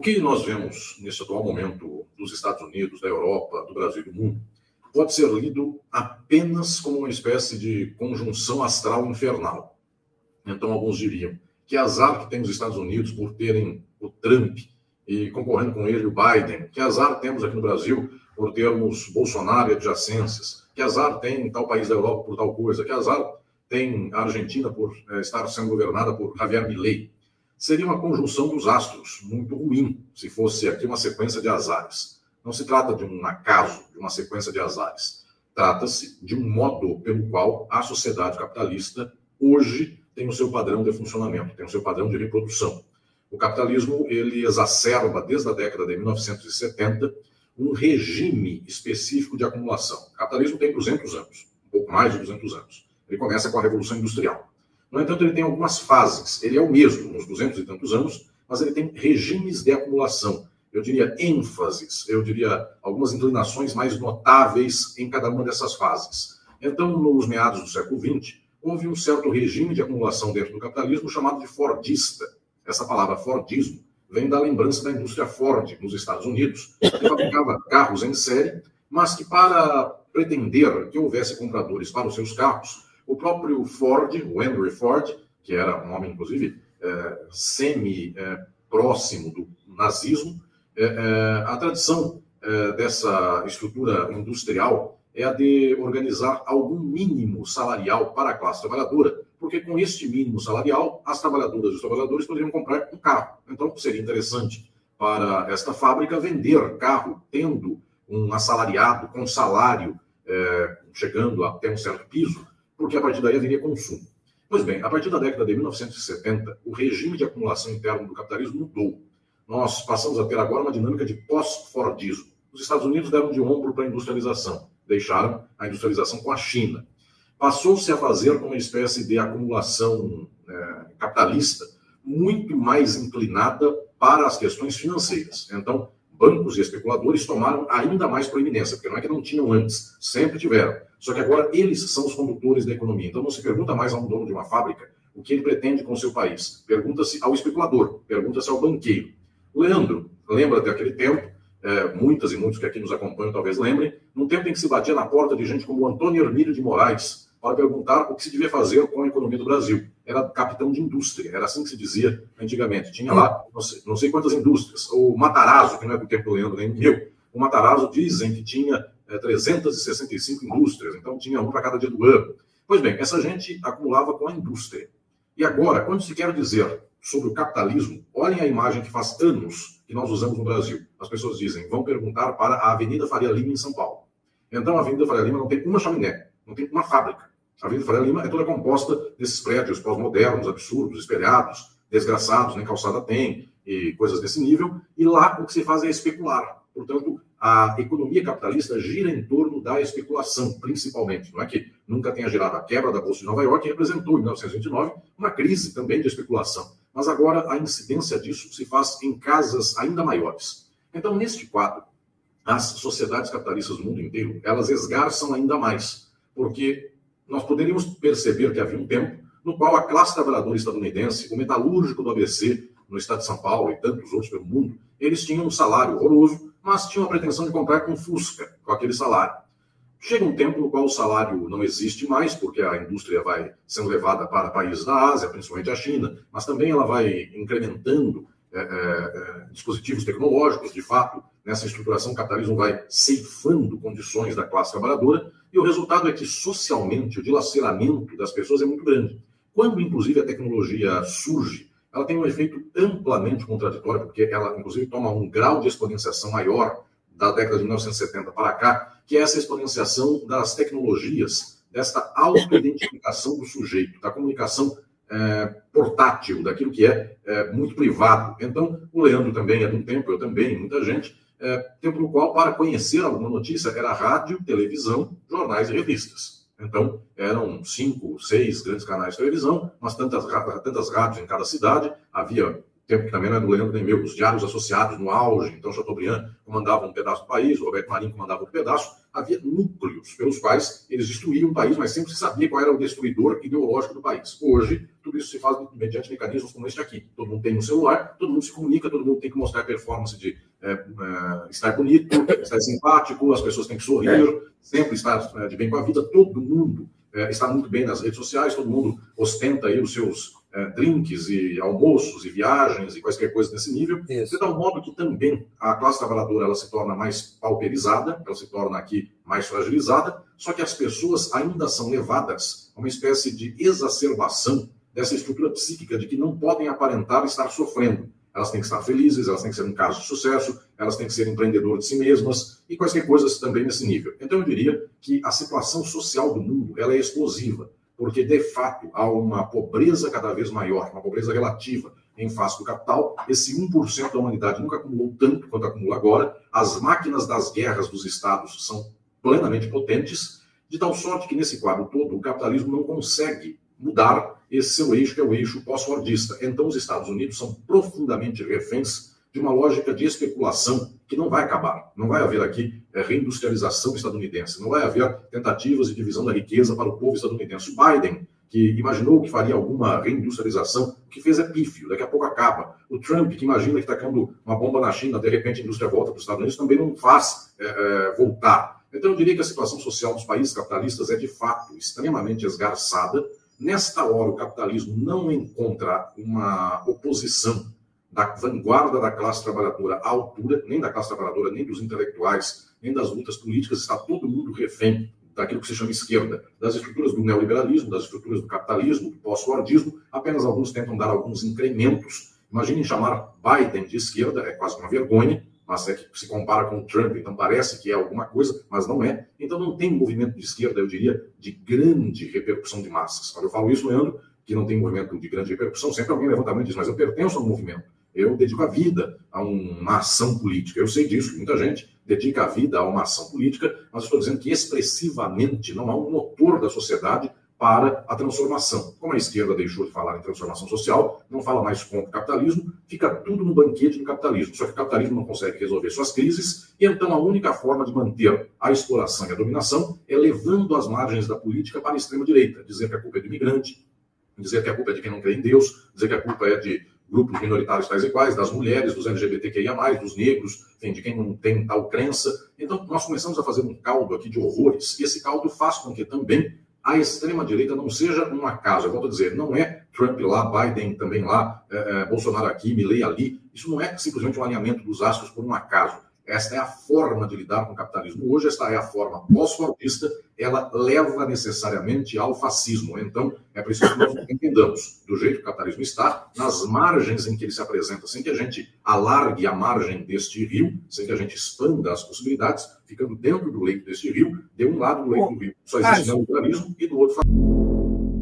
que nós vemos nesse atual momento dos Estados Unidos, da Europa, do Brasil e do mundo, pode ser lido apenas como uma espécie de conjunção astral infernal. Então, alguns diriam que azar que tem os Estados Unidos por terem o Trump e concorrendo com ele o Biden, que azar temos aqui no Brasil por termos Bolsonaro e adjacências, que azar tem tal país da Europa por tal coisa, que azar tem a Argentina por estar sendo governada por Javier Milei. Seria uma conjunção dos astros, muito ruim, se fosse aqui uma sequência de azares. Não se trata de um acaso, de uma sequência de azares. Trata-se de um modo pelo qual a sociedade capitalista hoje tem o seu padrão de funcionamento, tem o seu padrão de reprodução. O capitalismo, ele exacerba, desde a década de 1970, um regime específico de acumulação. O capitalismo tem 200 anos, um pouco mais de 200 anos. Ele começa com a Revolução Industrial. No entanto, ele tem algumas fases. Ele é o mesmo, uns 200 e tantos anos, mas ele tem regimes de acumulação. Eu diria ênfases, eu diria algumas inclinações mais notáveis em cada uma dessas fases. Então, nos meados do século XX, houve um certo regime de acumulação dentro do capitalismo chamado de fordista. Essa palavra fordismo vem da lembrança da indústria Ford nos Estados Unidos, que fabricava carros em série, mas que para pretender que houvesse compradores para os seus carros, o próprio Ford, o Henry Ford, que era um homem, inclusive, semi-próximo do nazismo, a tradição dessa estrutura industrial é a de organizar algum mínimo salarial para a classe trabalhadora, porque com este mínimo salarial, as trabalhadoras e os trabalhadores poderiam comprar um carro. Então, seria interessante para esta fábrica vender carro tendo um assalariado com salário chegando até um certo piso, porque a partir daí haveria consumo. Pois bem, a partir da década de 1970, o regime de acumulação interno do capitalismo mudou. Nós passamos a ter agora uma dinâmica de pós-fordismo. Os Estados Unidos deram de ombro para a industrialização, deixaram a industrialização com a China. Passou-se a fazer uma espécie de acumulação capitalista muito mais inclinada para as questões financeiras. Então, bancos e especuladores tomaram ainda mais proeminência, porque não é que não tinham antes, sempre tiveram. Só que agora eles são os condutores da economia. Então não se pergunta mais a um dono de uma fábrica o que ele pretende com o seu país. Pergunta-se ao especulador, pergunta-se ao banqueiro. Leandro, lembra daquele tempo, muitas e muitos que aqui nos acompanham talvez lembrem, num tempo em que se batia na porta de gente como Antônio Hermílio de Moraes para perguntar o que se devia fazer com a economia do Brasil. Era capitão de indústria, era assim que se dizia antigamente. Tinha lá não sei quantas indústrias. O Matarazzo, que não é do tempo do Leandro nem meu, o Matarazzo dizem que tinha 365 indústrias, então tinha um para cada dia do ano. Pois bem, essa gente acumulava com a indústria. E agora, quando se quer dizer sobre o capitalismo, olhem a imagem que faz anos que nós usamos no Brasil. As pessoas dizem, vão perguntar para a Avenida Faria Lima em São Paulo. Então a Avenida Faria Lima não tem uma chaminé, não tem uma fábrica. A Avenida Faria Lima é toda composta desses prédios pós-modernos, absurdos, espelhados, desgraçados, nem calçada tem, e coisas desse nível. E lá o que se faz é especular. Portanto, a economia capitalista gira em torno da especulação, principalmente. Não é que nunca tenha girado a quebra da Bolsa de Nova York, que representou, em 1929, uma crise também de especulação. Mas agora a incidência disso se faz em casas ainda maiores. Então, neste quadro, as sociedades capitalistas do mundo inteiro, elas esgarçam ainda mais, porque nós poderíamos perceber que havia um tempo no qual a classe trabalhadora estadunidense, o metalúrgico do ABC, no estado de São Paulo e tantos outros pelo mundo, eles tinham um salário horroroso, mas tinham a pretensão de comprar um Fusca com aquele salário. Chega um tempo no qual o salário não existe mais, porque a indústria vai sendo levada para países da Ásia, principalmente a China, mas também ela vai incrementando dispositivos tecnológicos. De fato, nessa estruturação, o capitalismo vai ceifando condições da classe trabalhadora, e o resultado é que, socialmente, o dilaceramento das pessoas é muito grande. Quando, inclusive, a tecnologia surge, ela tem um efeito amplamente contraditório, porque ela, inclusive, toma um grau de exponenciação maior da década de 1970 para cá, que é essa exponenciação das tecnologias, desta autoidentificação do sujeito, da comunicação portátil, daquilo que é muito privado. Então, o Leandro também é de um tempo, eu também, muita gente, tempo no qual, para conhecer alguma notícia, era rádio, televisão, jornais e revistas. Então, eram 5, 6 grandes canais de televisão, mas tantas rádios em cada cidade. Havia tempo que também não é do Leandro nem meu, os diários associados no auge. Então, Chateaubriand comandava um pedaço do país, o Roberto Marinho comandava outro pedaço. havia núcleos pelos quais eles destruíam o país, mas sempre se sabia qual era o destruidor ideológico do país. Hoje, tudo isso se faz mediante mecanismos como este aqui. Todo mundo tem um celular, todo mundo se comunica, todo mundo tem que mostrar a performance de estar bonito, estar simpático, as pessoas têm que sorrir, sempre estar de bem com a vida, todo mundo está muito bem nas redes sociais, todo mundo ostenta aí os seus drinks e almoços e viagens e quaisquer coisas desse nível, de tal modo que também a classe trabalhadora ela se torna mais pauperizada, ela se torna aqui mais fragilizada, só que as pessoas ainda são levadas a uma espécie de exacerbação dessa estrutura psíquica de que não podem aparentar estar sofrendo. Elas têm que estar felizes, elas têm que ser um caso de sucesso, elas têm que ser empreendedoras de si mesmas e quaisquer coisas também nesse nível. Então eu diria que a situação social do mundo ela é explosiva, porque de fato há uma pobreza cada vez maior, uma pobreza relativa em face do capital. Esse 1% da humanidade nunca acumulou tanto quanto acumula agora. As máquinas das guerras dos estados são plenamente potentes, de tal sorte que nesse quadro todo o capitalismo não consegue mudar esse seu eixo, que é o eixo pós-fordista. Então os Estados Unidos são profundamente reféns de uma lógica de especulação que não vai acabar. Não vai haver aqui reindustrialização estadunidense, não vai haver tentativas de divisão da riqueza para o povo estadunidense. O Biden, que imaginou que faria alguma reindustrialização, o que fez é pífio, daqui a pouco acaba. O Trump, que imagina que está criando uma bomba na China, de repente a indústria volta para os Estados Unidos, também não faz voltar. Então eu diria que a situação social dos países capitalistas é de fato extremamente esgarçada. Nesta hora, o capitalismo não encontra uma oposição da vanguarda da classe trabalhadora à altura, nem da classe trabalhadora, nem dos intelectuais, nem das lutas políticas. Está todo mundo refém daquilo que se chama esquerda, das estruturas do neoliberalismo, das estruturas do capitalismo, do pós-fordismo. Apenas alguns tentam dar alguns incrementos. Imaginem chamar Biden de esquerda, é quase uma vergonha, mas é que se compara com o Trump, então parece que é alguma coisa, mas não é. Então não tem um movimento de esquerda, eu diria, de grande repercussão de massas. Quando eu falo isso, Leandro, que não tem movimento de grande repercussão, sempre alguém levanta a mão e diz, mas eu pertenço a um movimento, eu dedico a vida a uma ação política. Eu sei disso, muita gente dedica a vida a uma ação política, mas estou dizendo que expressivamente não há um motor da sociedade para a transformação. Como a esquerda deixou de falar em transformação social, não fala mais contra o capitalismo, fica tudo no banquete do capitalismo. Só que o capitalismo não consegue resolver suas crises, e então a única forma de manter a exploração e a dominação é levando as margens da política para a extrema-direita. Dizer que a culpa é do imigrante, dizer que a culpa é de quem não crê em Deus, dizer que a culpa é de grupos minoritários tais e quais, das mulheres, dos LGBTQIA+, dos negros, de quem não tem tal crença. Então nós começamos a fazer um caldo aqui de horrores, e esse caldo faz com que também a extrema-direita não seja um acaso. Eu volto a dizer, não é Trump lá, Biden também lá, Bolsonaro aqui, Milley ali. Isso não é simplesmente um alinhamento dos astros por um acaso. Esta é a forma de lidar com o capitalismo. Hoje, esta é a forma pós-fordista, ela leva necessariamente ao fascismo. Então, é preciso que nós entendamos, do jeito que o capitalismo está, nas margens em que ele se apresenta, sem que a gente alargue a margem deste rio, sem que a gente expanda as possibilidades, ficando dentro do leito deste rio, de um lado do leito do rio só existe neoliberalismo e do outro fascismo.